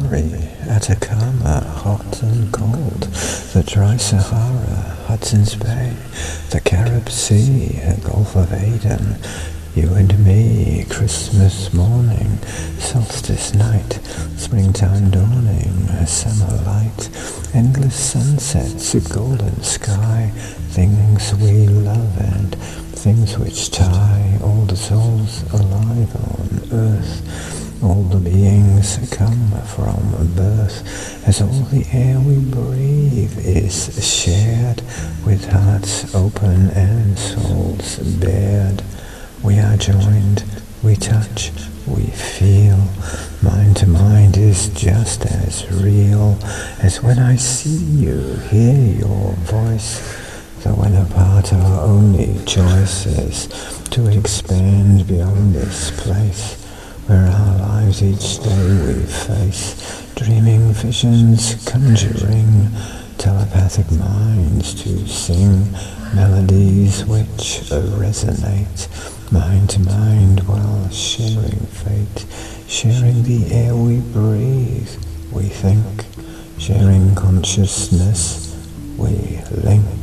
Kalahari, Atacama, hot and cold, the dry Sahara, Hudson's Bay, the Carib Sea, Gulf of Aden, you and me, Christmas morning, solstice night, springtime dawning, summer light, endless sunsets, a golden sky, things we love and things which tie all the souls alive on earth. All the beings come from birth, as all the air we breathe is shared, with hearts open and souls bared. We are joined, we touch, we feel. Mind to mind is just as real as when I see you, hear your voice. Though when apart our only choice is to expand beyond this place, where our lives each day we face, dreaming visions, conjuring telepathic minds to sing melodies which resonate, mind to mind while sharing fate, sharing the air we breathe, we think, sharing consciousness, we link.